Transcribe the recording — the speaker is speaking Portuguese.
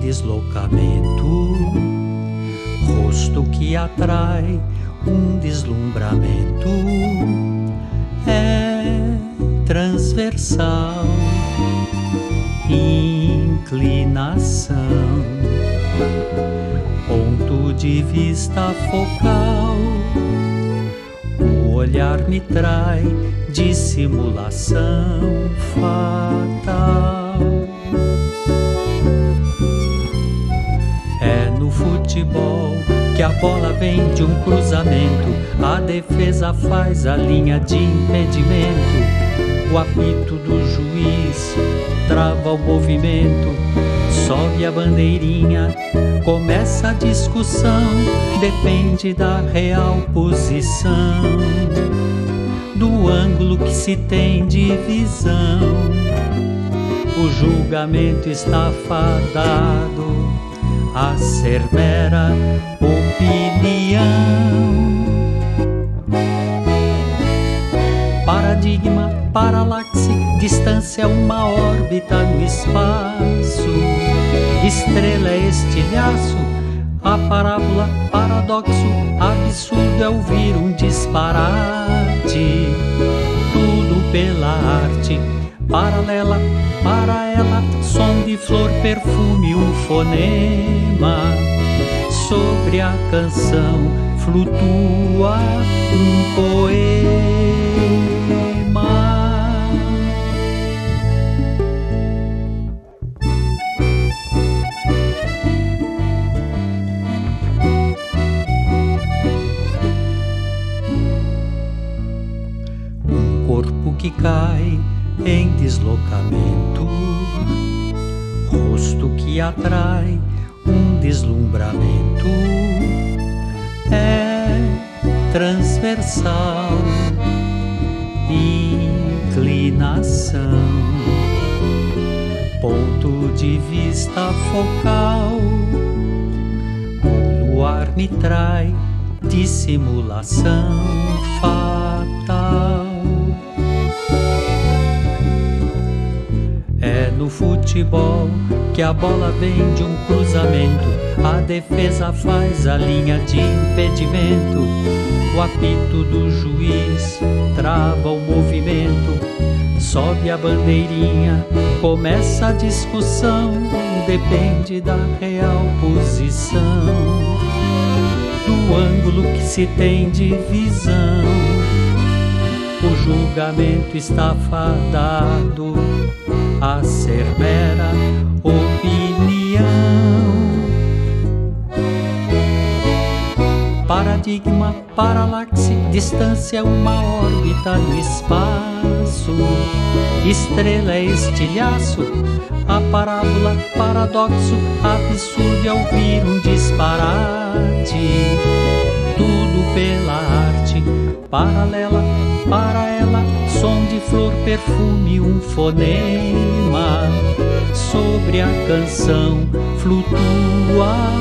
deslocamento, rosto que atrai deslumbramento, é transversal, inclinação, ponto de vista focal. O olhar me trai dissimulação fatal. É no futebol que a bola vem de um cruzamento, a defesa faz a linha de impedimento, o apito do juiz trava o movimento, sobe a bandeirinha, começa a discussão, depende da real posição, do ângulo que se tem de visão. O julgamento está fadado a ser mera opinião. Paradigma, paralaxe, distância, uma órbita no espaço. Estrela é estilhaço, a parábola, paradoxo, absurdo é ouvir um disparate. Tudo pela arte, paralela, para ela, som de flor, perfume, um fonema. Sobre a canção flutua um poema. Um corpo que cai em deslocamento, rosto que atrai deslumbramento, é transversal, inclinação, ponto de vista focal. O luar me trai dissimulação fatal. É no futebol que a bola vem de um cruzamento, a defesa faz a linha de impedimento, o apito do juiz trava o movimento, sobe a bandeirinha, começa a discussão, depende da real posição, do ângulo que se tem de visão. O julgamento está fadado a ser mera opinião. Paradigma, paralaxe, distância, uma órbita no espaço. Estrela é estilhaço, a parábola, paradoxo, absurdo é ouvir um disparate. Tudo pela arte, paralela, para ela, som de flor, perfume, um fonema. Sobre a canção flutua